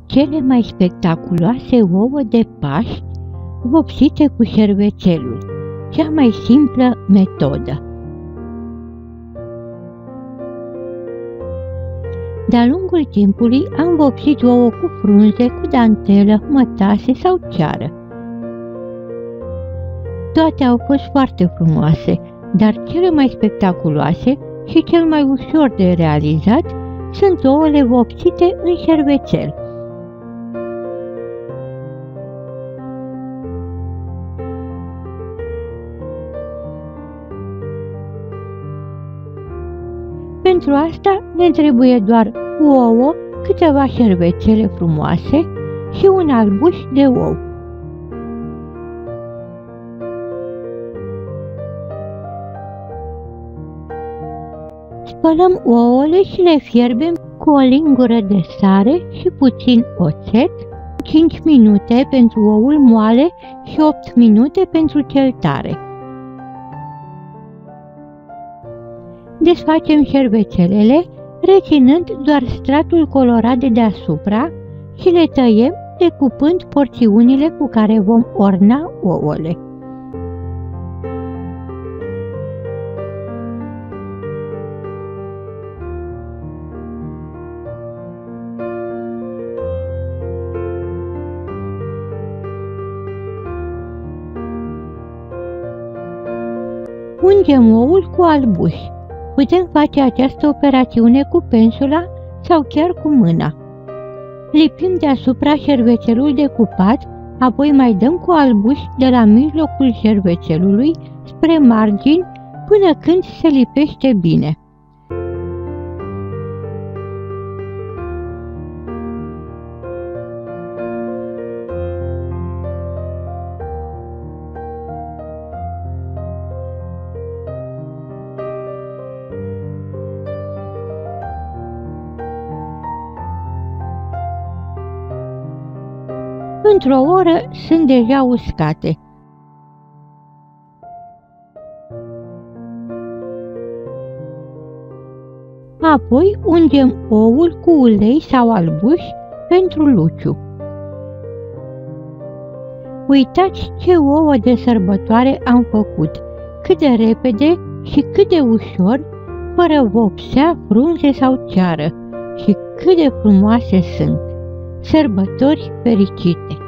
cele mai spectaculoase ouă de Paști vopsite cu șervețelul, cea mai simplă metodă. De-a lungul timpului am vopsit ouă cu frunze, cu dantelă, mătase sau ceară. Toate au fost foarte frumoase, dar cele mai spectaculoase și cel mai ușor de realizat sunt ouăle vopsite în șervețel. Pentru asta ne trebuie doar ouă, câteva șervețele frumoase și un albuș de ou. Spălăm ouăle și le fierbem cu o lingură de sare și puțin oțet, 5 minute pentru oul moale și 8 minute pentru cel tare. Desfacem șervețelele, reținând doar stratul colorat de deasupra și le tăiem decupând porțiunile cu care vom orna ouăle. Ungem oul cu albuș. Putem face această operațiune cu pensula sau chiar cu mâna. Lipim deasupra șervețelul decupat, apoi mai dăm cu albuș de la mijlocul șervețelului spre margini până când se lipește bine. Într-o oră sunt deja uscate. Apoi ungem oul cu ulei sau albuș pentru luciu. Uitați ce ouă de sărbătoare am făcut, cât de repede și cât de ușor, fără vopsea, frunze sau ceară, și cât de frumoase sunt. Sărbători fericite!